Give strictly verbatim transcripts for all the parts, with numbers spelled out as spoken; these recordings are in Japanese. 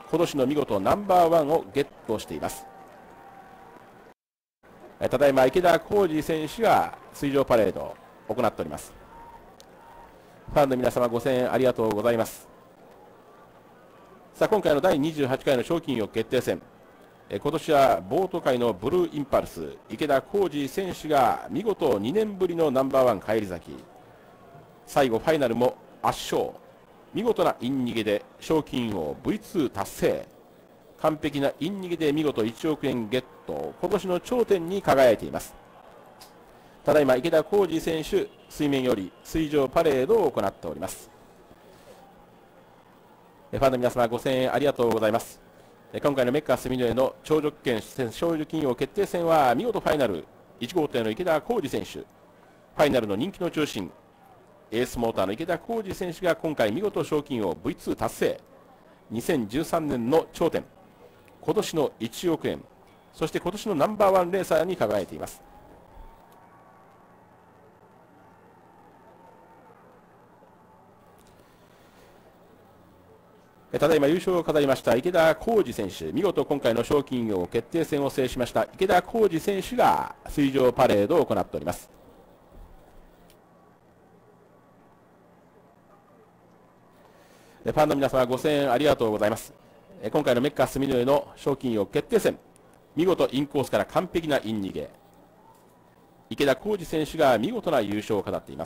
今年の見事ナンバーワンをゲットしています。ただいま池田浩二選手が水上パレードを行っております。ファンの皆様ご声援ありがとうございます。さあ今回のだいにじゅうはちかいの賞金王決定戦、え今年はボート界のブルーインパルス池田浩二選手が見事にねんぶりのナンバーワン返り咲き、最後ファイナルも圧勝、見事なイン逃げで賞金王 ブイツー 達成、完璧なイン逃げで見事いちおくえんゲット、今年の頂点に輝いています。ただいま池田浩二選手、水面より水上パレードを行っております。ファンの皆様ご声援ありがとうございます。今回のメッカ住之江の頂上権賞金王決定戦は見事ファイナルいち号艇の池田浩二選手、ファイナルの人気の中心エースモーターの池田浩二選手が今回見事賞金王 ブイツー 達成、にせんじゅうさんねんの頂点、今年のいちおくえん、そして今年のナンバーワンレーサーに輝いています。ただいま優勝を飾りました池田浩二選手、見事今回の賞金王決定戦を制しました池田浩二選手が水上パレードを行っております。ファンの皆様ご声援ありがとうございます。今回のメッカ住之江の賞金王決定戦、見事インコースから完璧なイン逃げ、池田浩二選手が見事な優勝を飾っています。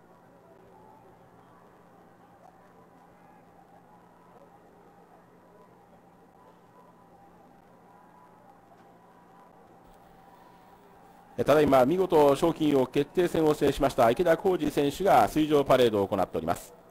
ただいま見事賞金王決定戦を制しました池田浩二選手が水上パレードを行っております。